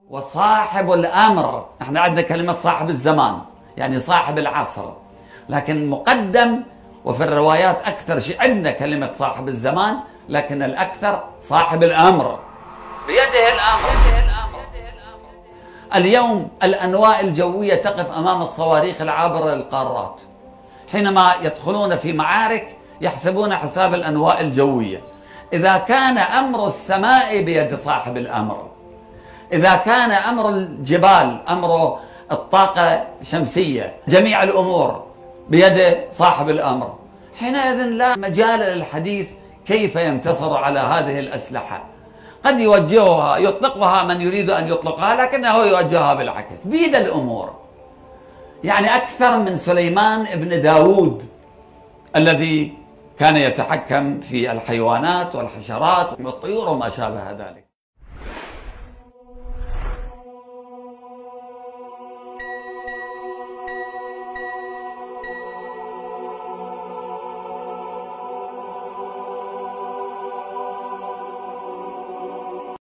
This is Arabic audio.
وصاحب الأمر. احنا عندنا كلمة صاحب الزمان يعني صاحب العصر، لكن مقدم، وفي الروايات أكثر شيء عندنا كلمة صاحب الزمان، لكن الأكثر صاحب الأمر، بيده الأمر. اليوم الأنواء الجوية تقف أمام الصواريخ العابرة للقارات، حينما يدخلون في معارك يحسبون حساب الأنواء الجوية. إذا كان أمر السماء بيد صاحب الأمر، إذا كان أمر الجبال، أمر الطاقة الشمسية، جميع الأمور بيد صاحب الأمر، حينئذ لا مجال للحديث كيف ينتصر على هذه الأسلحة. قد يوجهها يطلقها من يريد أن يطلقها، لكنه يوجهها بالعكس بيد الأمور، يعني أكثر من سليمان ابن داود الذي كان يتحكم في الحيوانات والحشرات والطيور وما شابه ذلك.